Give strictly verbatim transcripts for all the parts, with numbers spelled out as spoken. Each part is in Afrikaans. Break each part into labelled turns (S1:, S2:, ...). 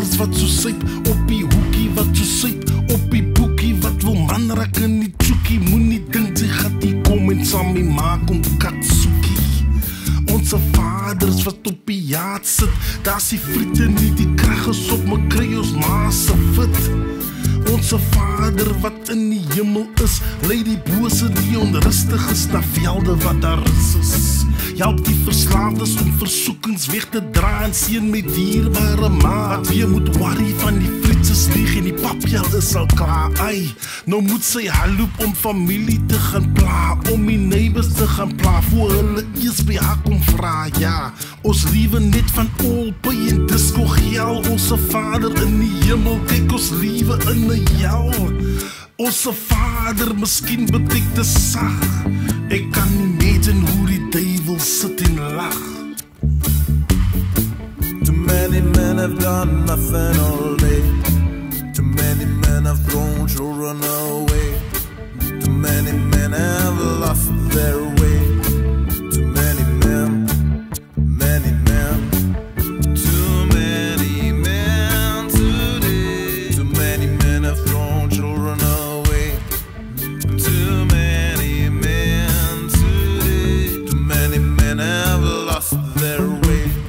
S1: vaders wat so syp, op die hoekie wat so syp, op die boekie wat wil man raak in die tjoekie, moenie dink sy gaat die kom en saam die maak om katsoekie. Onze vaders wat op die jaad sit, daar is die friete nie, die krag is op my kry ons maas se fit. Onze Vader wat in die hemel is, lei die bose die onrustig is, na velde wat daar is. Help die verslaafdes om versoekings weg te dra en seën met dierbare ma, wat weer moet worry van die frietses lieg en die papjel is al klaar. Ai, nou moet sy halloop om familie te gaan pla, om die neighbors te gaan pla, voor hulle eers by haar kom vra. Ja, ons liewe net van olpie en disco gel, onze Vader in die hemel, kyk ons liewe in die jou. Onze Vader, miskien betek te sag, ek kan nie imagine hoe die duivel sit en lag.
S2: Too many men have done nothing all day. Too many men have thrown children away. Too many men have lost their way. Too many men, many men. Too many men today. Too many men have thrown children away. Too many men today. Too many men have lost their way.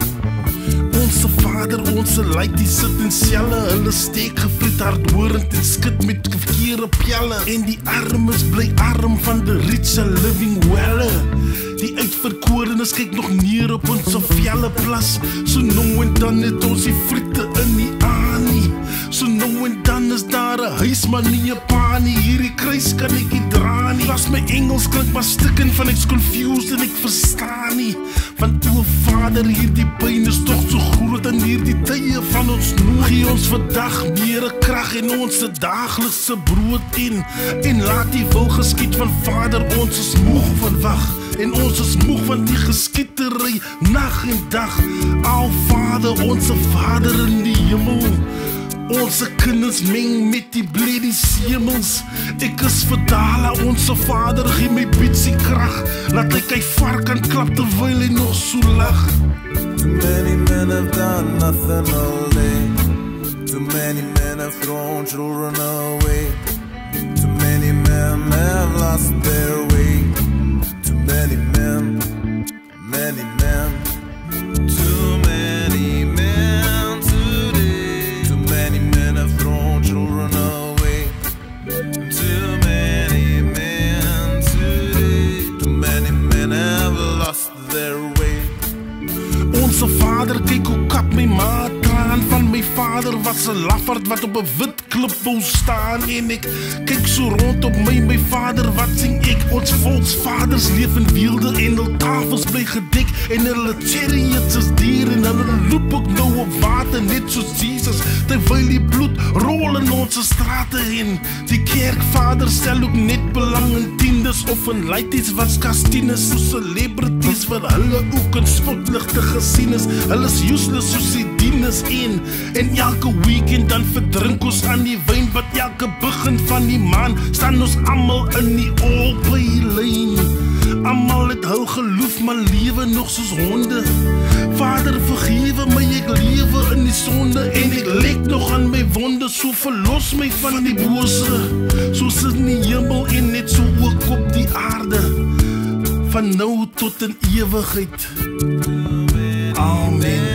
S1: Onze Vader, onze lyk die sit in selle, hulle steek gefriet hardhoorend en skit met verkeerde pjelle, en die armes bly arm van the rich are living well. Die uitverkorenes kyk nog neer op ons velle plas, so nou en dan het ons die friete in die aanie, so nou en dan is daar 'n huis maar nie 'n pa nie, hierdie kruis kan ek nie dra nie, was my Engels klink maar stikken van ek's confused en ek verstaan nie, want o Vader, hierdie pyn is toch so groot in hierdie tye van ons nood, gee ons vandag meer krag en ons daaglikse brood in, en laat die wil geskied van Vader, ons is moeg van wag, en ons is moeg van die geskietery, nag en dag. Al Vader, onze Vader in die hemel, onze kinders meng met die blede semels. Ek is verdala, onze Vader, gee my bietsie krag, laat ek hy vark aan klap terwyl hy nog so lag.
S2: Too many men have done nothing all day. Too many men have thrown children away. Too many men have lost their way. Too many men, many men. Too many men today. Too many men have thrown children away. Too many men today. Too many men have lost their way.
S1: Onze Vader, kyk hoe kap my ma traan van my Vader, was 'n lafaard wat op 'n wit klip wou staan, en ek kyk so rond op my, my Vader, wat sing ek? Ons volksvaders leef in weelde en hul tafels bly gedek, en hulle chariots is dier, en hulle loop ook nou op water, net soos Jesus, terwyl die bloed rol in onze strate heen. Die kerkvader stel ook net belang in tiendes, of in leities wat skastines, soos celebrities, wat hulle ook in spotligte gesien is, hulle is useless soos die dienes een, en elke weekend dan verdrink ons aan die wyn, wat elke begin van die maan, staan ons allemaal in die olpijlijn. Almal het hul geloof, maar lewe nog soos honde. Vader, vergewe my, ek lewe in die sonde, en ek lek nog aan my wonde, so verlos my van die bose, soos in die hemel en net so ook op die aarde, van nou tot in ewigheid. Amen.